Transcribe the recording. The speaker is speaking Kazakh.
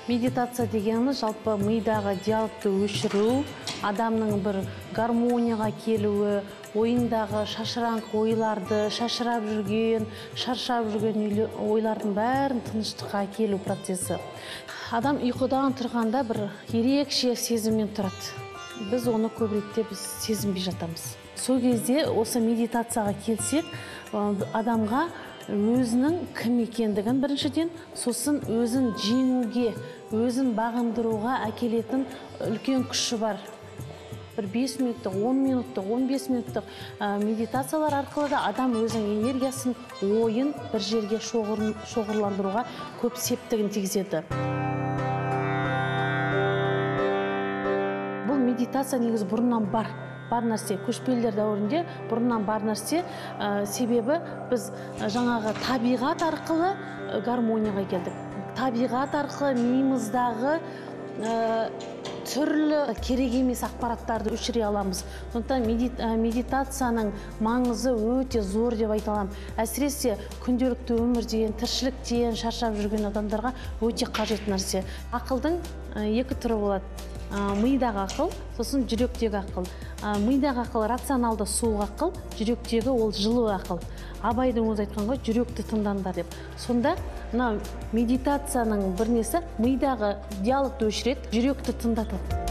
Медитация дегеніміз жалпы мидағы диалогты өшіру, адамның бір гармонияға келуі, ойындағы шашыраңқы ойларды, шашырап жүрген, шаршап жүрген ойлардың бәрін тыныштыққа келу процесі. Адам ұйқыдан тұрғанда бір ерекше сезіммен тұрады. Біз оны көбіректе біз сезінбей жатамыз. Сол кезде осы медитацияға келсек, адамға өзінің кім екендігін біріншіден, сосын өзін жеңуге, өзін бағындыруға әкелетін үлкен күші бар. Бір 5 минуттық, 10 минуттық, 15 минуттық медитациялар арқылы да адам өзінің энергиясын, ойын бір жерге шоғырландыруға көп септігін тигізеді. Бұл медитация негізі бұрыннан бар нәрсе. Көшпелілер дәуірінде бұрыннан бар нәрсе. Себебі біз жаңағы табиғат арқылы гармонияға келдік. Табиғат арқылы миымыздағы түрлі керек емес ақпараттарды өшіре аламыз. Сондықтан медитацияның маңызы өте зор деп айта аламын. Әсіресе күнделікті өмірден, тіршіліктен шаршап жүрген адамдарға өте қажет нәрсе. Ақылдың екі түрі болады. Мидағы ақыл, сосын жүректегі ақыл. Мидағы ақыл рационалды суық ақыл, жүректегі ол жылы ақыл. Абайдың өзі айтқан ғой, жүректі тыңдаңдар деп. Сонда медитацияның бір несі мидағы диалогты өшіреді, жүректі тыңдатады.